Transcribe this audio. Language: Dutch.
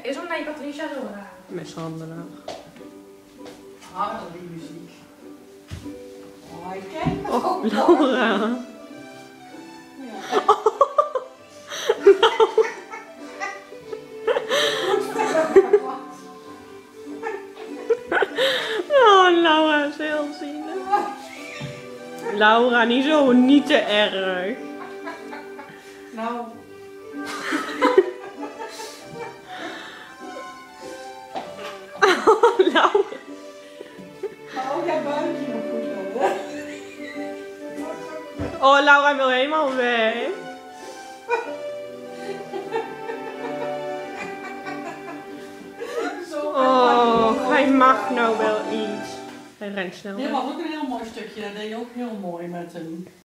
is om naar je Patricia zo gaan. Mishandelaar. Ah, die muziek. Oh, ik ken me Och, ook. Laura. Ja. Oh, Laura is heel zielig. Laura, niet zo, niet te erg. Nou. Oh, Laura. Oh, jij buikje nog goed hoor. Oh, Laura wil helemaal weg. Oh, hij mag nou wel iets. Hij rent snel. Dit was ook een heel mooi stukje. Dat deed je ook heel mooi met hem.